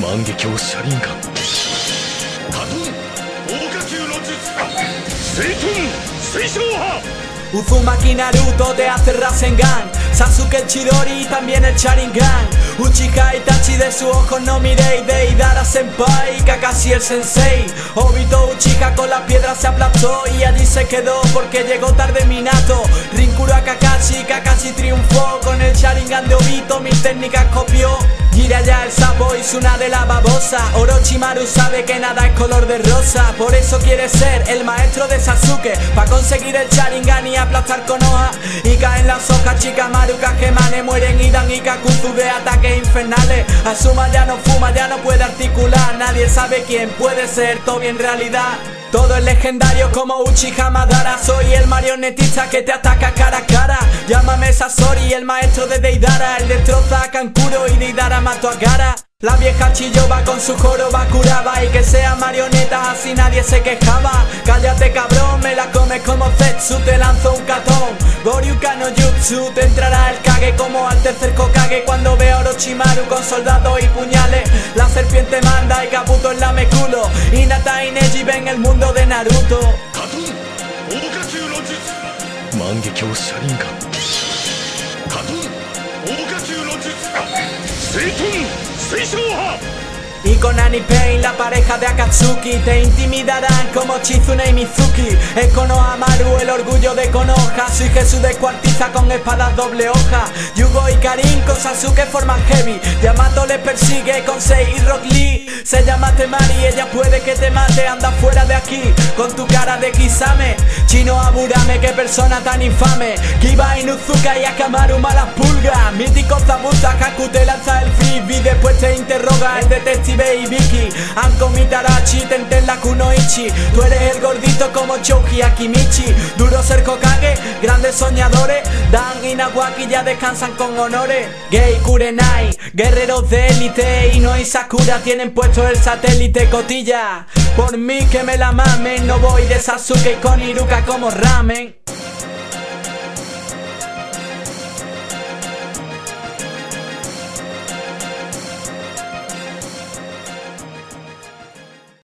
万華鏡車輪眼カトン大火球の術水遁水晶波。 Uzumaki Naruto te hace Rasengan, Sasuke el Chidori y también el Sharingan. Uchiha Itachi de sus ojos no miréis, Deidara Senpai, Kakashi el Sensei. Obito Uchiha con las piedras se aplastó y allí se quedó porque llegó tarde Minato. Rinkuro a Kakashi, Kakashi triunfó con el Sharingan de Obito, mis técnicas copió. Jiraiya el sapo y Tsunade la babosa. Orochimaru sabe que nada es color de rosa, por eso quiere ser el maestro de Sasuke, pa' conseguir el Sharingan y aplastar con hoja. Y caen las hojas, Shikamaru, Kageyama mueren Hidan y Kakuzu de ataques infernales. Asuma ya no fuma, ya no puede articular, nadie sabe quién puede ser Tobi en realidad. Todo es legendario como Uchiha Madara. Soy el marionetista que te ataca cara a cara. Llámame Sasori, el maestro de Deidara. Él destroza a Kankuro y Deidara mató a Gaara. La vieja Chiyoba con su joroba curaba, y que sea marioneta así nadie se quejaba. Cállate cabrón, me la comes como Zetsu, te lanzo un katón. Goryuka no Jutsu, te entrará el Kage como al tercer Hokage cuando vea a Orochimaru con soldados y puñales. La serpiente manda y Kabuto es lame culo. Hinata y Neji ven el mundo de Naruto. カトン大火球の術万華鏡車輪眼カトン大火球の術水遁水晶波。 Y con Annie Pain, la pareja de Akatsuki, te intimidarán como Chizune y Mizuki. Es Konohamaru, el orgullo de Konoha. Soy Jesús descuartiza con espadas doble hoja. Yugo y Karin con Sasuke forman heavy. Yamato le persigue con Sei y Rock Lee. Se llama Temari, ella puede que te mate. Anda fuera de aquí con tu cara de Kisame. Chino Aburame, qué persona tan infame. Kiba Inuzuka y Akamaru malas pulgas. Mítico Zabuza, Haku te lanza el frisbee. Después te interroga el detective y Vicky. Anko Mitarachi, Tenten la Kunoichi. Tú eres el gordito como Chouji Akimichi. Duro ser Hokage, grandes soñadores. Dan y Nawaki ya descansan con honores. Gei Kurenai, guerreros de élite. Ino y Sakura tienen puesto el satélite cotilla. Por mí que me la mamen, no voy de Sasuke con Iruka como ramen.